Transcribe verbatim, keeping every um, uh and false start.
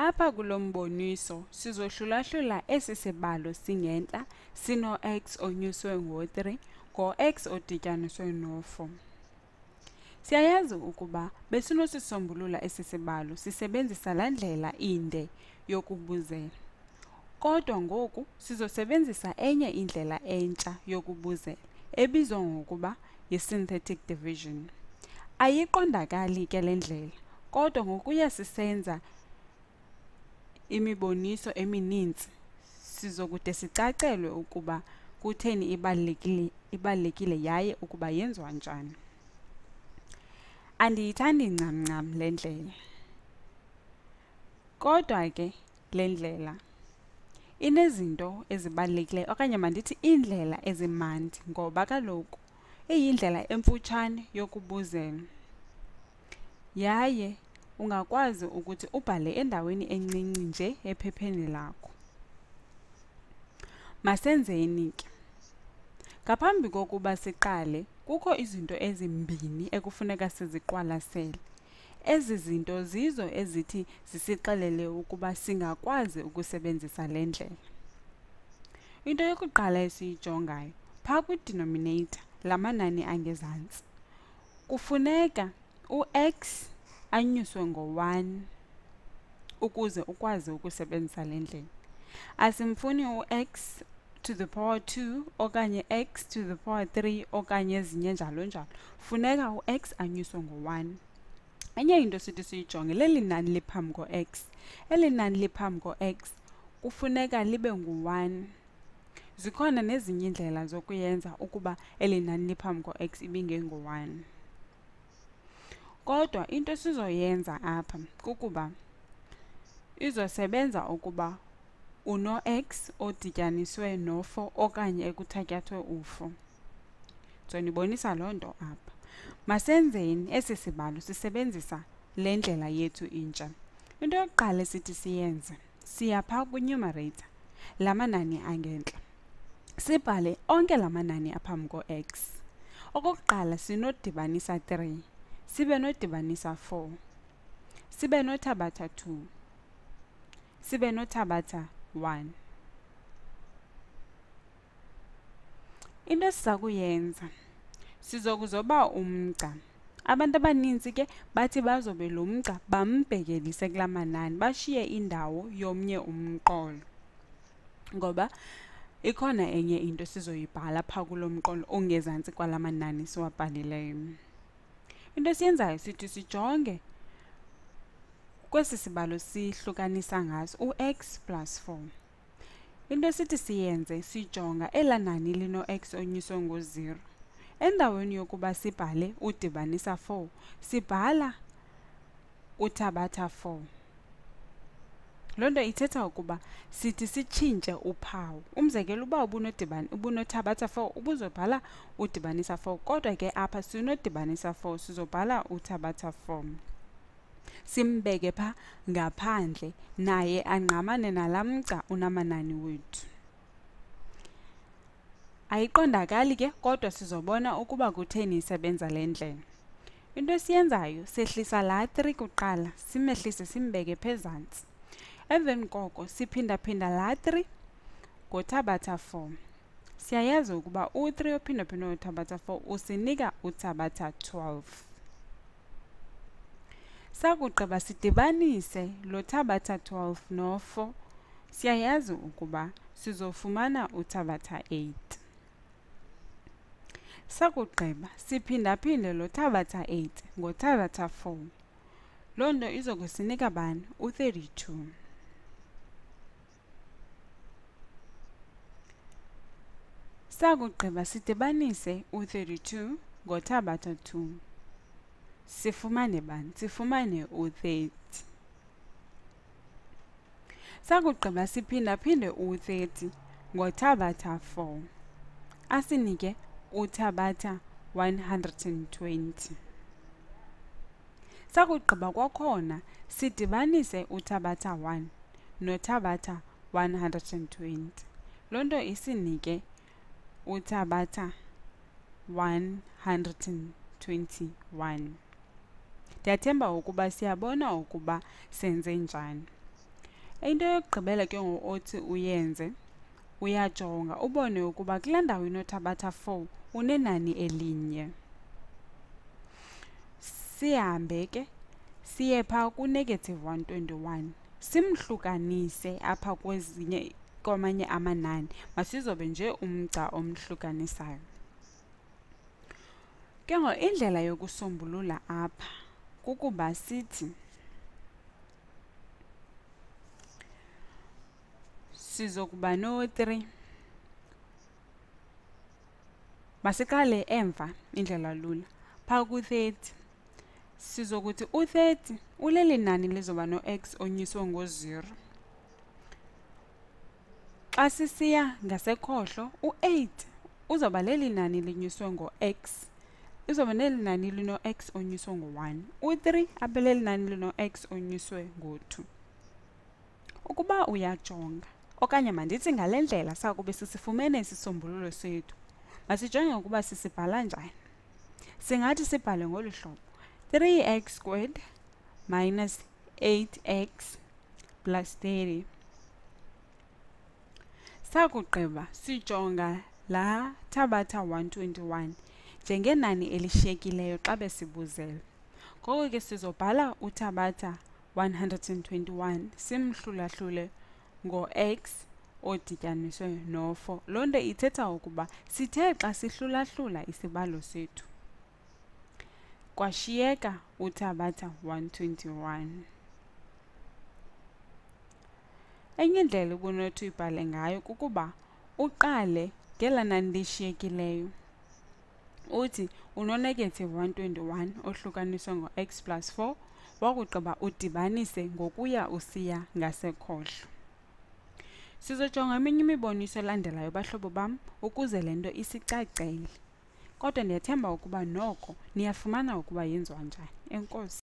Apha kulo mboniso sizohlula-hlula esi sibalo singentla sino-x onyuswe ngo-three ngo-x odityaniswe no-four. Siyayazi ukuba besinosisombulula esi sibalo sisebenzisa laa ndlela inde yokubuzela. Kodwa ngoku sizosebenzisa enye indlela entsha yokubuzela ebizwa ngokuba yi-synthetic division. Ayiqondakali ke le ndlela, kodwa ngokuya sisenza imiboniso emininzi sizokude sicacelwe ukuba kutheni ibalulekile, ibalulekile yaye ukuba yenziwa njani. Andiyithandi ncam ncam le ndlela, kodwa ke le ndlela inezinto ezibalulekileyo okanye mandithi iindlela ezimandi ngoba kaloku iyindlela emfutshane yokubuzela yaye ungakwazi ukuthi ubhale endaweni encinci nje ephepheni lakho. Masenzeni ke. Ngaphambi kokuba siqale, kukho izinto ezimbini ekufuneka siziqwalasele. Ezi zinto zizo ezithi zisixelele ukuba singakwazi ukusebenzisa le ndlela. Into yokuqala esiyijongayo, phaa kwi-denominator lamanani angezantsi, kufuneka u-x anyuswe ngo-one ukuze ukwazi ukusebenzisa le ndlela. Asimfuni u-x to the power two okanye x to the power three okanye ezinye njalo njalo. Funeka u-x anyuswe ngo-one. Enye into sithi siyijonge leli nani liphambi ko-x. Eli nani liphambi ko-x kufuneka libe ngu-one. Zikhona nezinye iindlela zokuyenza ukuba eli nani liphambi ko-x ibingengu-one. Kodwa into sizoyenza apha kukuba izosebenza ukuba uno-x odityaniswe no-four okanye ekuthatyathwe u-four. Ndizonibonisa loo nto apha. Masenzeni esi sibalo sisebenzisa le ndlela yethu intsha. Into yokuqala esithi siyenze, siya phaa kwi-numerator la manani angentla. Sibhale onke la manani aphambi ko-x. Okokuqala sinodibanisa three, sibe nodibanisa four, sibe nothabatha two, sibe nothabatha one. Into esiza kuyenza, sizokuzoba umgca. Abantu abaninzi ke bathi bazobe lo mgca bambhekelise kulaa manani, bashiye indawo yomnye umqolo. Ngoba ikhona enye into sizoyibhala phaa kulo mqolo ongezantsi kwala manani siwabhalileyo. Into esiyenzayo sithi sijonge kwesi sibalo sihlukanisa ngaso u-x plus four. Into esithi siyenze sijonga elaa nani lino-x onyuswe ngo-zero. Endaweni yokuba sibhale udibanisa four, sibhala uthabatha four. Loo nto ithetha ukuba sithi sitshintshe uphawu. Umzekelo uba ubunothabatha four, ubuzobhala udibanisa four. Kodwa ke apha sinodibanisa four, sizobhala uthabatha four. Simbeke phaa ngaphandle naye angqamane nalaa mgca unamanani wethu. Ayiqondakali ke, kodwa sizobona ukuba kutheni isebenza le ndlela. Into esiyenzayo, sehlisa laa three kuqala, simehlise simbeke phezantsi. Emveni koko siphinda-phinda laa three ngothabatha four. Siyayazi ukuba u-three ophinda-phinda ngothabatha four usinika uthabatha twelve. Sakugqiba sidibanise lo thabatha twelve no-four. Siyayazi ukuba sizofumana uthabatha eight. Sakugqiba siphinda-phinde lo thabatha eight ngothabatha four. Loo nto izokusinika bani? u-thirty-two. Sakugqiba sidibanise u-thirty-two ngothabatha two. Sifumane bani? Sifumane u-thirty. Sakugqiba siphinda-phinde u-thirty ngothabatha four. Asinike uthabatha one hundred and twenty. Sakugqiba kwakhona sidibanise uthabatha one nothabatha one hundred and twenty. Loo nto isinike uthabatha one hundred and twenty-one. Ndiyathemba ukuba siyabona ukuba senze njani. Into yokugqibela ke ngoku othi uyenze, uyajonga ubone ukuba kule ndawo inothabatha four unenani elinye. Sihambe ke siye phaa ku-negative one twenty-one, simhlukanise apha kwezinye kwamanye amanani, masizobe nje umgca omhlukanisayo. Ke ngoku indlela yokusombulula apha kukuba sithi sizokuba no-three. Masiqale emva indlela lula. Phaa ku-thirty sizokuthi u-thirty uleli nani lizoba no-x onyuswe ngo-zero. Xa sisiya ngasekhohlo u-eight uzawuba leli nani linyuswe ngo-x, uzawuba neli nani lino-x onyuswe ngo-one. U-three abe leli nani lino-x onyuswe ngo-two. Ukuba uyajonga, okanye mandithi ngale ndlela sakube sisifumene isisombululo sethu, masijonge ukuba sisibhala njani. Singathi sibhale ngolu hlobo: three x squared minus eight x plus thirty. Sakugqiba sijonga laa thabatha one twenty-one njengenani elishiyekileyo xa besibuzele. Ngoko ke sizobhala uthabatha one hundred twenty-one simhlulahlule ngo-x odityaniswe no-four. Loo nto ithetha ukuba sithe xa sihlulahlula isibalo sethu kwashiyeka uthabatha one twenty-one. Enye indlela ubunothi uyibhale ngayo kukuba uqale ngela nani lishiyekileyo, uthi uno-negative one twenty-one ohlukaniswe ngo-x plus four, wakugqiba udibanise ngokuya usiya ngasekhohlo. Sizojonga eminye imiboniso elandelayo bahlobo bam ukuze le nto isicacele, kodwa ndiyathemba ukuba noko niyafumana ukuba yenziwa njani. Enkosi.